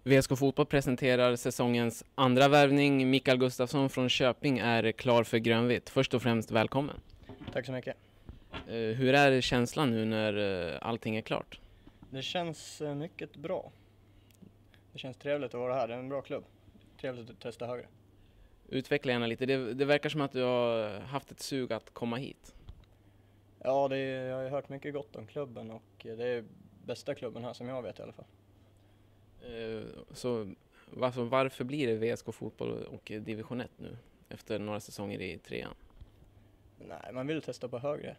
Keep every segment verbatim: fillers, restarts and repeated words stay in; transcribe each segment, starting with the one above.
V S K Fotboll presenterar säsongens andra värvning. Mikael Gustafsson från Köping är klar för grönvitt. Först och främst välkommen. Tack så mycket. Hur är känslan nu när allting är klart? Det känns mycket bra. Det känns trevligt att vara här. Det är en bra klubb. Trevligt att testa högre. Utveckla gärna lite. Det, det verkar som att du har haft ett sug att komma hit. Ja, det är, jag har hört mycket gott om klubben och det är bästa klubben här som jag vet i alla fall. Så varför, varför blir det V S K Fotboll och division ett nu efter några säsonger i trean? Nej, man vill testa på högre.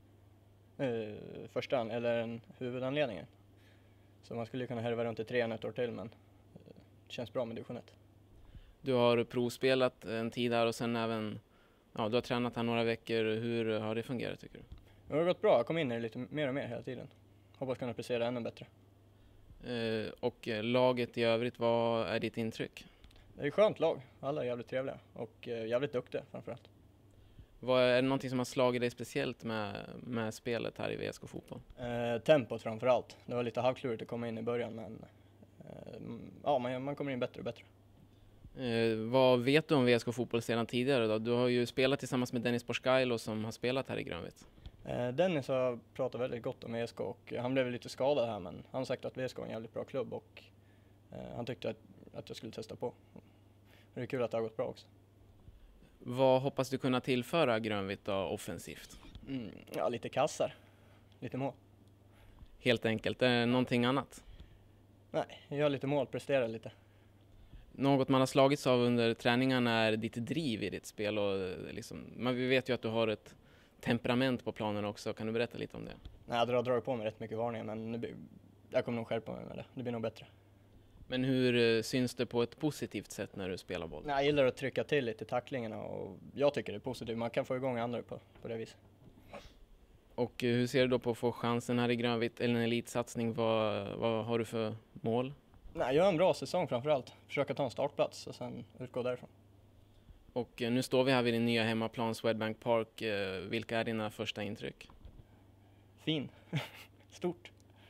Uh, första eller en huvudanledningen. Så man skulle kunna härva runt i trean ett år till, men det känns bra med division ett. Du har provspelat en tid här och sen även, ja, du har tränat här några veckor. Hur har det fungerat tycker du? Det har gått bra, jag kom in i det lite mer och mer hela tiden. Hoppas kunna prestera ännu bättre. Uh, och laget i övrigt, vad är ditt intryck? Det är ett skönt lag, alla är jävligt trevliga och uh, jävligt duktiga framförallt. Vad är det någonting som har slagit dig speciellt med, med spelet här i V S K Fotboll? Eh, tempot framförallt. Det var lite halvklurigt att komma in i början, men eh, ja, man, man kommer in bättre och bättre. Eh, vad vet du om V S K Fotboll sedan tidigare då? Du har ju spelat tillsammans med Dennis Borskailo som har spelat här i grönvitt. Eh, Dennis har pratat väldigt gott om V S K och han blev lite skadad här, men han har sagt att V S K är en jävligt bra klubb och eh, han tyckte att, att jag skulle testa på. Och det är kul att det har gått bra också. Vad hoppas du kunna tillföra grönvitt då, offensivt? Mm, ja, lite kassar. Lite mål. Helt enkelt. Är det någonting annat? Nej, jag gör lite mål, presterar lite. Något man har slagits av under träningarna är ditt driv i ditt spel. Och liksom, men vi vet ju att du har ett temperament på planen också. Kan du berätta lite om det? Nej, jag drar, drar på mig rätt mycket varningar, men det blir, jag kommer nog skärpa mig med det. Det blir nog bättre. Men hur syns det på ett positivt sätt när du spelar boll? Nej, jag gillar att trycka till lite i tacklingarna och jag tycker det är positivt. Man kan få igång andra på, på det viset. Och hur ser du då på att få chansen här i grönvitt eller en elitsatsning? Vad, vad har du för mål? Nej, jag har en bra säsong framförallt. Försöka ta en startplats och sen utgå därifrån. Och nu står vi här vid din nya hemmaplan Swedbank Park. Vilka är dina första intryck? Fin. Stort.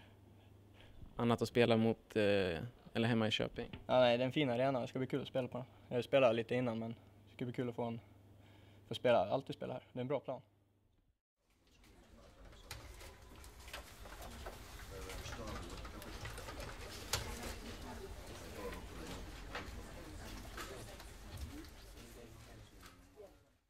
Annat att spela mot eller hemma i Köping? Ja, nej, det är en fin arena. Det ska bli kul att spela på den. Jag har spelat lite innan, men det ska bli kul att få, en, få spela, alltid spela här. Det är en bra plan.